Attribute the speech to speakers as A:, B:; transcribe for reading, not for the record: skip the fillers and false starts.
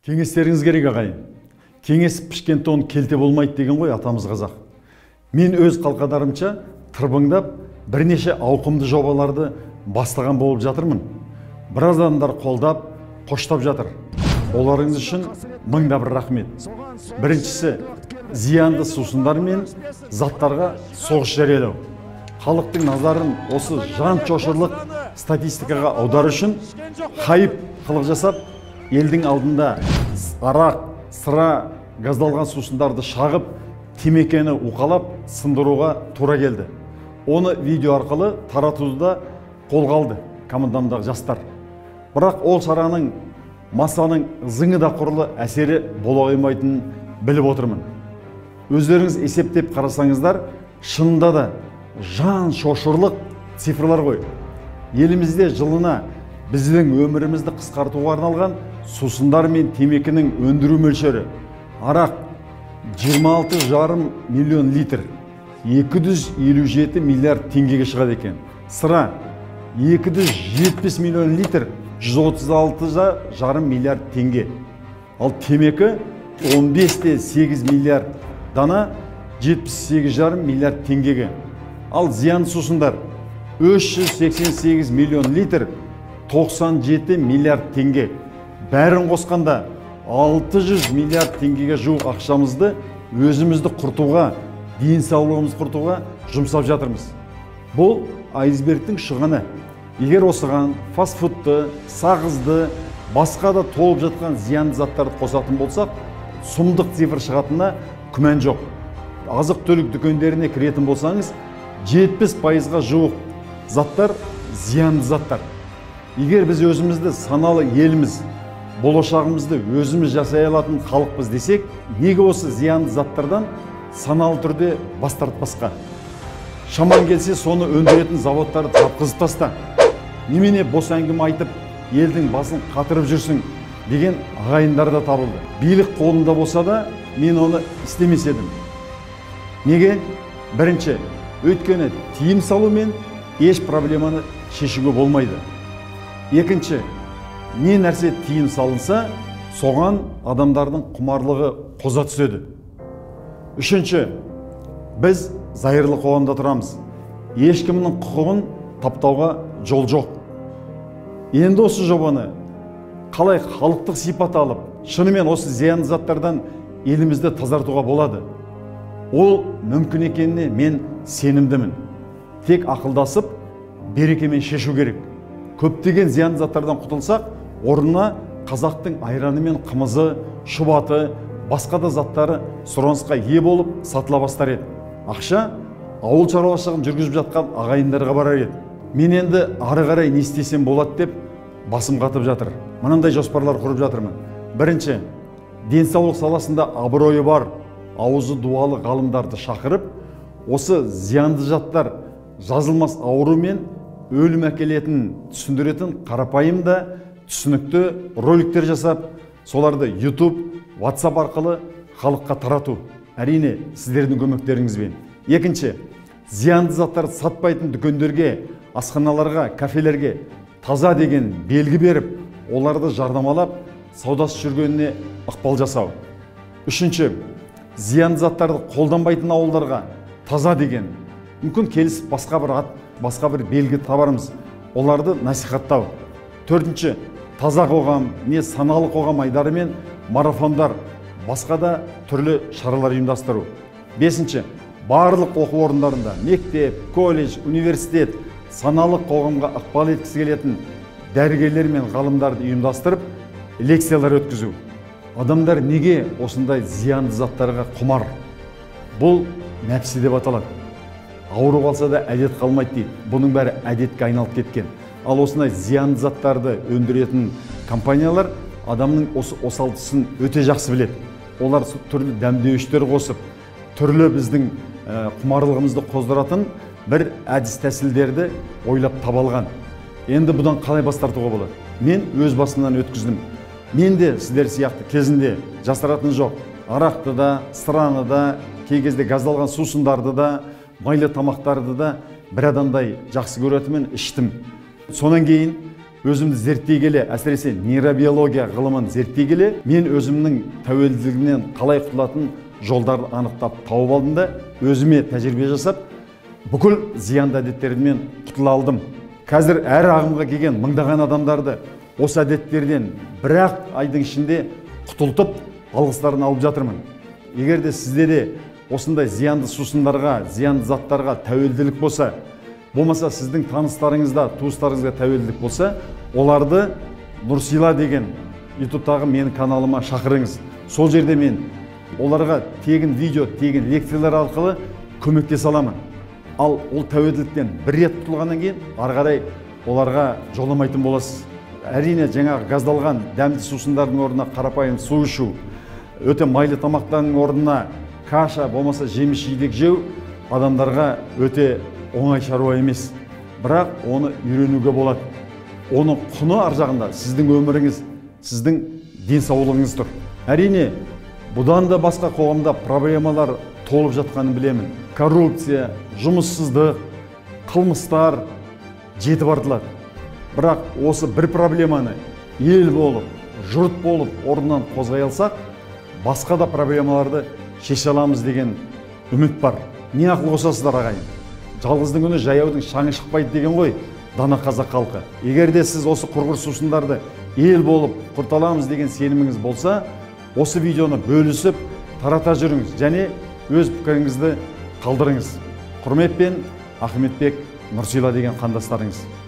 A: Кеңестеріңіз керек ағайын. Кеңес пішкен тон келте болмайды деген ғой атамыз қазақ. Мен өз қалқадарымша тырбыңдап бірнеше ауқымды жобаларды бастаған болып жатырмын. Біраз адамдар қолдап, қоштап жатыр. Оларыңыз үшін мыңда бір рахмет. Біріншісі, зиянды сусындар мен заттарға соғыс жариялау. Халықтың назарын осы жан шошырлық статистикаға аудару үшін хайып қылық жасап, елдің алдында арақ, сыра, газдалған сусындарды шағып, темекені уқалап, сындыруға тура келді. Оны видео арқылы таратуды да қолға алды командамдағы жастар. Бірақ ол шараның масаның зыңы да құрлы әсері бола қоймайтынын біліп отырмын. Өздеріңіз есептеп қарасаңыздар, шынында да жан шошырлық цифрлар ғой. Елімізде жылына біздің өмірімізді қысқартуға арналған сусындар мен темекінің өндіру мөлшері арақ 26,5 миллион литр, 257 миллиард теңгеге шығады екен. Сыра 270 миллион литр, 136,5 миллиард теңге. Ал темекі 15,8 миллиард дана, 78,5 миллиард теңгеге. Ал зиян сусындар 388 миллион литр, 97 миллиард теңге. Бәрін қосқанда 600 миллиард теңгеге жуық ақшамызды өзімізді құртуға, денсаулығымызды құртуға жұмсап жатырмыз. Бұл айсбергтің шығыны. Егер осыған фастфудты, сағызды, басқа да толып жатқан зиянды заттарды қосатын болсақ, сұмдық цифр шығатынына күмән жоқ. Азық-түлік дүкендеріне кіретін болсаңыз, 70%-ға жуық заттар зиянды заттар. Егер біз өзімізді саналы еліміз, болашағымызды өзіміз жасай алатын халықпыз десек, неге осы зиянды заттардан саналы түрде бас тартпасқа? Шаман келсе, соны өндіретін заводтарды тапқызып таста. Немене бос әңгіме айтып, елдің басын қатырып жүрсің деген ағайындар да табылды. Билік қолында болса да, мен оны істемес едім. Неге? Бірінші, өйткені тиым салумен еш проблеманы шешуге болмайды. Екінші, не нәрсе тиым салынса, соған адамдардың құмарлығы қоза түседі. Үшінші, біз зайырлы қоғамда тұрамыз. Ешкімнің құқығын таптауға жол жоқ. Енді осы жобаны қалай халықтық сипат алып, шынымен осы зиянды заттардан елімізді тазартуға болады? Ол мүмкін екеніне мен сенімдімін. Тек ақылдасып, берекемен шешу керек. Көптеген зиянды заттардан құтылсақ, орнына қазақтың айраны мен қымызы, шұбаты, басқа да заттары сұранысқа ие болып сатыла бастар еді. Ақша ауыл шаруашылығын жүргізіп жатқан ағайындарға барар еді. Мен енді ары қарай не істесем болады деп басым қатып жатыр. Мынандай жоспарлар құрып жатырмын. Бірінші, денсаулық саласында абыройы бар, аузы дуалы ғалымдарды шақырып, осы зиянды заттар жазылмас ауру мен өлім әкелетінін түсіндіретін қарапайым да түсінікті роликтер жасап, соларды YouTube, WhatsApp арқылы халыққа тарату. Әрине, сіздердің көмектеріңізбен. Екінші, зиянды заттарды сатпайтын дүкендерге, асханаларға, кафелерге таза деген белгі беріп, оларды жарнамалап, саудасы жүргеніне ықпал жасау. Үшінші, зиянды заттарды қолданбайтын ауылдарға таза деген, мүмкін келісіп басқа бір ат, басқа бір белгі табарымыз, оларды насихаттау. Төртінші, таза қоғам, не саналы қоғам айдары мен марафондар, басқа да түрлі шаралар ұйымдастыру. Бесінші, барлық оқу орындарында, мектеп, колледж, университет, саналы қоғамға ықпал еткісі келетін дәрігерлер мен ғалымдарды ұйымдастырып, лекциялар өткізу. Адамдар неге осындай зиянды заттарға құмар? Бұл нәпсі деп аталады. Ауру қалса да әдет қалмайды дейді. Бұның бәрі әдетке айналып кеткен. Ал осындай зиянды заттарды өндіретін компаниялар адамның осы осалтысын өте жақсы біледі. Олар түрлі дәмдеуіштер қосып, түрлі біздің құмарлығымызды қоздыратын бір әдіс тәсілдерді ойлап табалған. Енді бұдан қалай бас тартуға болады? Мен өз басымнан өткіздім. Мен де сіздер сияқты кезінде жасыратыны жоқ. Арақты да, сыраны да, кей кезде газдалған сусындарды да, майлы тамақтарды да бір адамдай жақсы көретінмін, іштім. Сонан кейін өзімді зерттей келе, әсіресе нейробиология ғылымын зерттей келе, мен өзімнің тәуелділігінен қалай құтылатын жолдарды анықтап тауып алдым да, өзіме тәжірибе жасап, бүкіл зиянды әдеттерімнен құтыла алдым. Қазір әр ағымға келген мыңдаған адамдарды осы әдеттерден бір-ақ айдың ішінде құтылтып, алғыстарын алып жатырмын. Егер де сізде де осындай зиянды сусындарға, зиянды заттарға тәуелділік болса, болмаса сіздің таныстарыңызда, туыстарыңызға тәуелділік болса, оларды Нұрсила деген ютубтағы менің каналыма шақырыңыз. Сол жерде мен оларға тегін видео, тегін лекциялар арқылы көмектесе аламын. Ал ол тәуелділіктен бір рет құтылғаннан кейін, ары қарай оларға жоламайтын боласыз. Әрине, жаңағы газдалған дәмді сусындардың орнына қарапайым су ішу, өте майлы тамақтардың орнына каша, болмаса жеміс-жидек жеу адамдарға өте оңай шаруа емес. Бірақ оны үйренуге болады. Оның құны ар жағында сіздің өміріңіз, сіздің денсаулығыңыз тұр. Әрине, бұдан да басқа қоғамда проблемалар толып жатқанын білемін. Коррупция, жұмыссыздық, қылмыстар жетіп артылады. Бірақ осы бір проблеманы ел болып, жұрт болып орнынан қозғай алсақ, басқа да проблемаларды шеше аламыз деген үміт бар. Не ақыл қосасыздар, ағайын? Жалғыздың күні жаяудың шаңы шықпайды деген ғой дана қазақ халқы. Егер де сіз осы құрғыр сусындарды ел болып құрталамыз деген сеніміңіз болса, осы видеоны бөлісіп, тарата жүріңіз және өз пікіріңізді қалдырыңыз. Құрметпен, Ахметбек, Нұрсила деген қандастарыңыз.